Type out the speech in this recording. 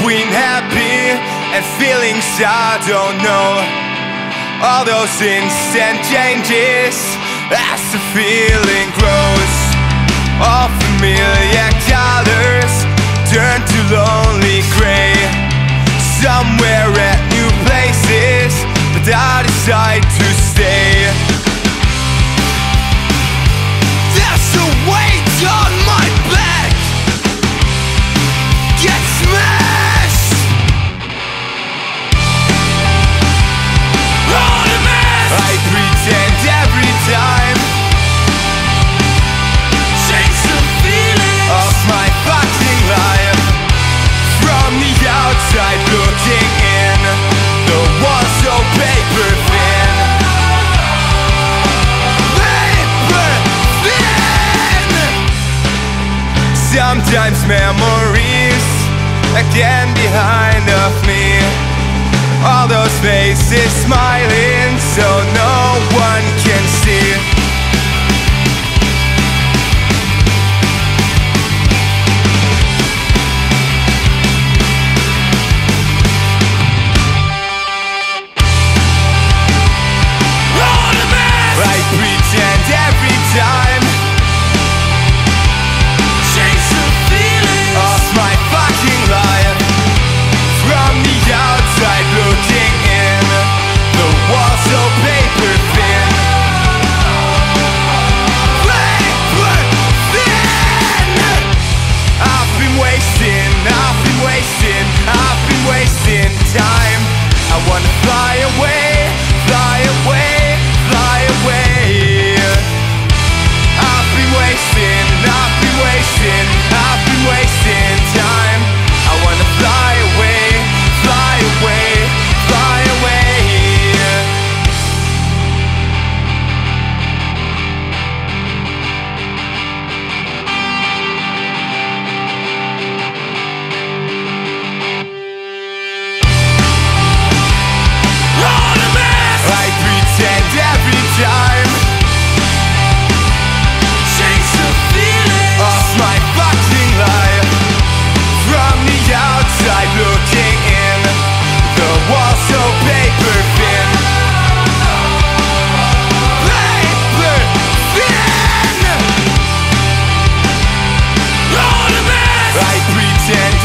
between happy and feeling sad, don't know all those instant changes as the feeling grows. All familiar colors turn to lonely gray. Somewhere at new places, but I decide to stay. There's a weight on my back, get smashed. All a mess. I pretend every time, change the feeling of my fucking life. From the outside looking in, the walls so paper thin. Paper thin. Sometimes memories again behind of me. All those faces smiling so no one can see. I pretend every time, change the feeling of my fucking life. From the outside looking in, the walls so paper thin. Paper thin. I've been wasting time. I wanna fly away, fly away, fly away. I've been wasting time. I wanna fly away, fly away, fly away. All a mess. I pretend every time, change the feeling of my fucking life. From the outside looking in, the walls so paper thin. Paper thin. All a mess. I pretend